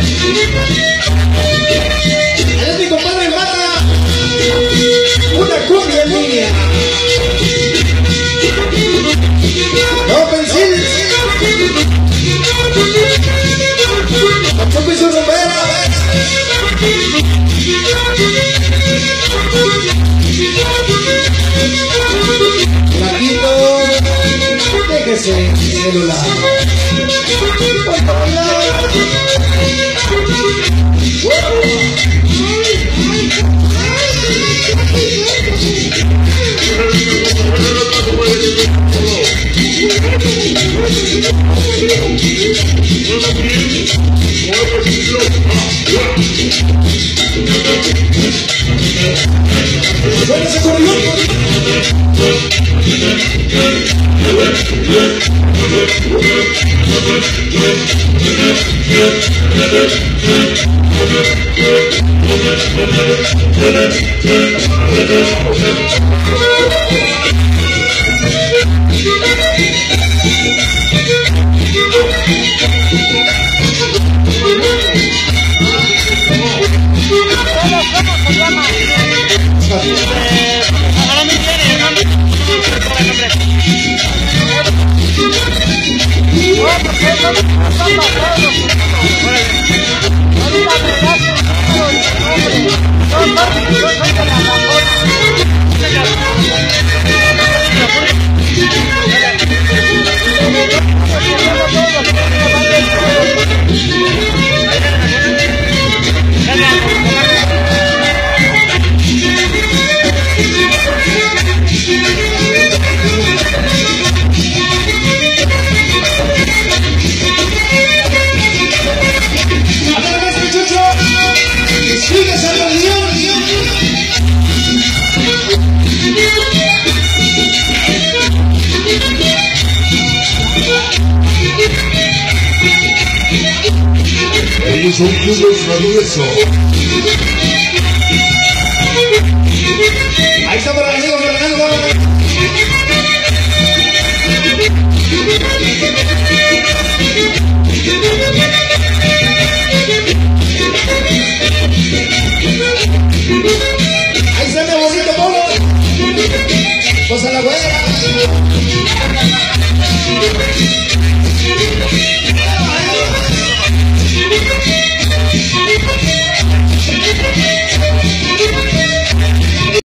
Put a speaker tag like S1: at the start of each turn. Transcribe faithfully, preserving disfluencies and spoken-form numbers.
S1: Es mi compadre Mata. Una cumbia en línea. No pensil. Pachuco y su rompera. Blanquito, déjese celular. ¡Suena ese corrido!
S2: Son clubes radiosos.
S1: Ahí está para el amigo Fernando. Ahí sale bonito Polo. Pues a la güera. Thank you.